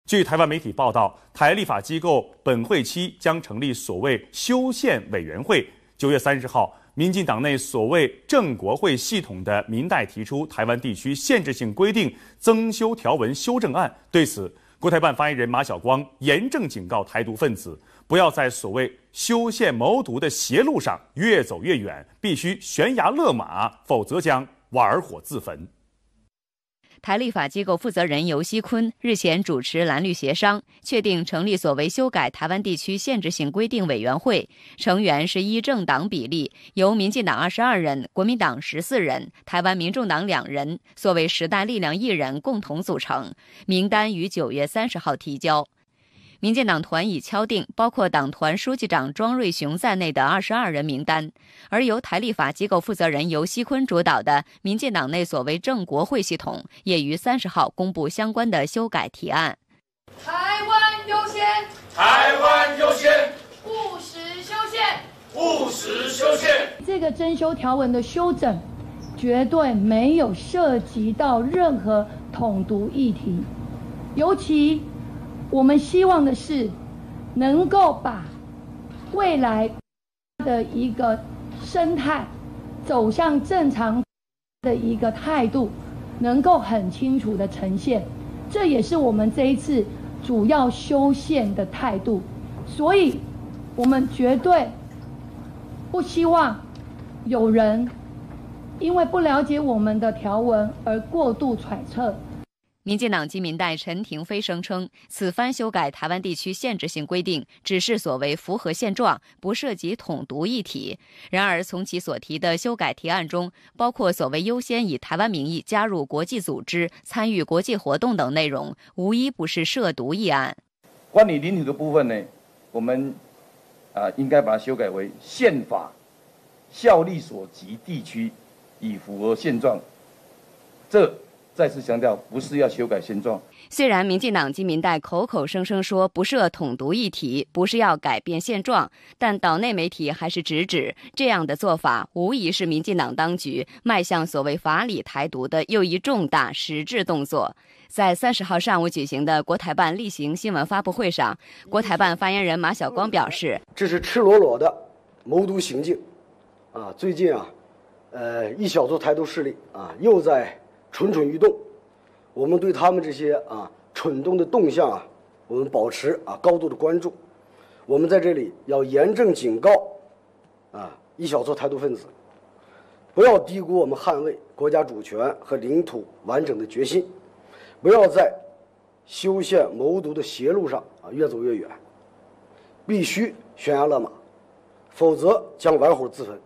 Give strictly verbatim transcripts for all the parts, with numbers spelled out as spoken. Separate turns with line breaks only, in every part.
据台湾媒体报道，台立法机构本会期将成立所谓修宪委员会。九月三十号，民进党内所谓正国会系统的民代提出台湾地区限制性规定增修条文修正案。对此，国台办发言人马晓光严正警告台独分子，不要在所谓修宪谋独的邪路上越走越远，必须悬崖勒马，否则将玩火自焚。
台立法机构负责人游锡堃日前主持蓝绿协商，确定成立所谓修改台湾地区限制性规定委员会，成员是依政党比例，由民进党二十二人、国民党十四人、台湾民众党两人，所谓时代力量一人共同组成，名单于九月三十号提交。民进党团已敲定包括党团书记长庄瑞雄在内的二十二人名单，而由台立法机构负责人游锡堃主导的民进党内所谓正国会系统，也于三十号公布相关的修改提案。
台湾优先，
台湾优先，
务实修宪，
务实修宪。
这个增修条文的修整，绝对没有涉及到任何统独议题，尤其我们希望的是，能够把未来的一个生态走向正常的一个态度，能够很清楚的呈现。这也是我们这一次主要修宪的态度。所以，我们绝对不希望有人因为不了解我们的条文而过度揣测。
民进党籍民代陈亭妃声称，此番修改台湾地区限制性规定，只是所谓符合现状，不涉及统独议题。然而，从其所提的修改提案中，包括所谓优先以台湾名义加入国际组织、参与国际活动等内容，无一不是涉独议案。
关于领土的部分呢，我们啊、呃、应该把它修改为宪法效力所及地区，以符合现状。这再次强调，不是要修改现状。
虽然民进党及民代口口声声说不涉统独议题，不是要改变现状，但岛内媒体还是直指这样的做法，无疑是民进党当局迈向所谓法理台独的又一重大实质动作。在三十号上午举行的国台办例行新闻发布会上，国台办发言人马晓光表示，
这是赤裸裸的谋独行径啊！最近啊，呃，一小撮台独势力啊，又在蠢蠢欲动，我们对他们这些啊蠢动的动向啊，我们保持啊高度的关注。我们在这里要严正警告啊一小撮台独分子，不要低估我们捍卫国家主权和领土完整的决心，不要在修宪谋独的邪路上啊越走越远，必须悬崖勒马，否则将玩火自焚。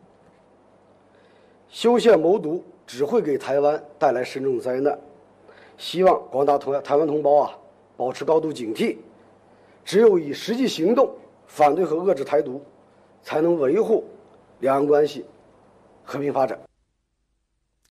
修宪谋独只会给台湾带来深重灾难，希望广大同台湾同胞啊，保持高度警惕。只有以实际行动反对和遏制台独，才能维护两岸关系和平发展。